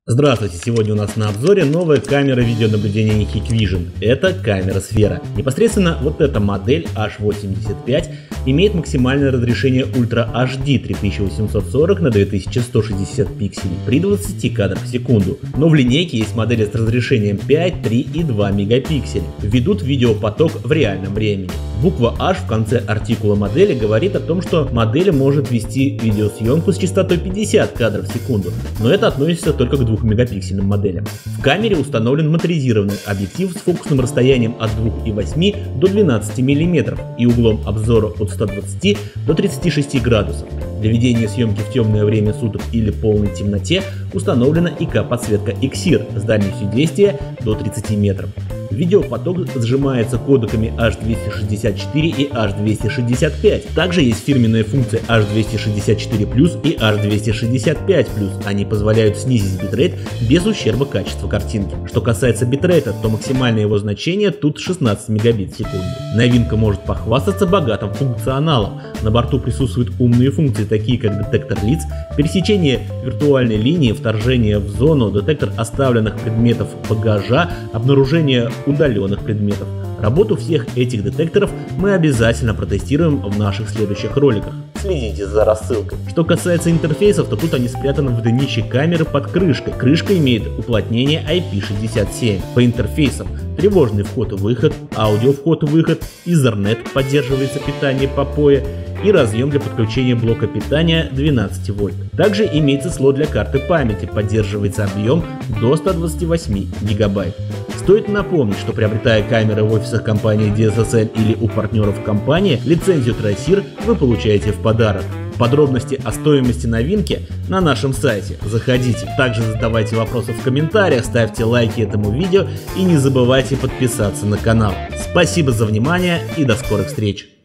Здравствуйте, сегодня у нас на обзоре новая камера видеонаблюдения Hikvision. Это камера Сфера. Непосредственно вот эта модель H85 имеет максимальное разрешение Ultra HD 3840 на 2160 пикселей при 20 кадрах в секунду. Но в линейке есть модели с разрешением 5, 3 и 2 мегапикселя. Ведут видеопоток в реальном времени. Буква H в конце артикула модели говорит о том, что модель может вести видеосъемку с частотой 50 кадров в секунду, но это относится только к 2-мегапиксельным моделям. В камере установлен моторизированный объектив с фокусным расстоянием от 2,8 до 12 мм и углом обзора от 120 до 36 градусов. Для ведения съемки в темное время суток или полной темноте установлена ИК-подсветка XIR с дальностью действия до 30 метров. Видеопоток сжимается кодеками H264 и H265. Также есть фирменная функция H264+, и H265+. Они позволяют снизить битрейт без ущерба качества картинки. Что касается битрейта, то максимальное его значение тут 16 мегабит в секунду. Новинка может похвастаться богатым функционалом. На борту присутствуют умные функции, такие как детектор лиц, пересечение виртуальной линии, вторжение в зону, детектор оставленных предметов багажа, обнаружение удаленных предметов. Работу всех этих детекторов мы обязательно протестируем в наших следующих роликах. Следите за рассылкой. Что касается интерфейсов, то тут они спрятаны в днище камеры под крышкой. Крышка имеет уплотнение IP67. По интерфейсам: тревожный вход-выход, аудио вход-выход, Ethernet, поддерживается питание по PoE и разъем для подключения блока питания 12 вольт. Также имеется слот для карты памяти, поддерживается объем до 128 гигабайт. Стоит напомнить, что приобретая камеры в офисах компании DSSL или у партнеров компании, лицензию Trasir вы получаете в подарок. Подробности о стоимости новинки на нашем сайте. Заходите. Также задавайте вопросы в комментариях, ставьте лайки этому видео и не забывайте подписаться на канал. Спасибо за внимание и до скорых встреч!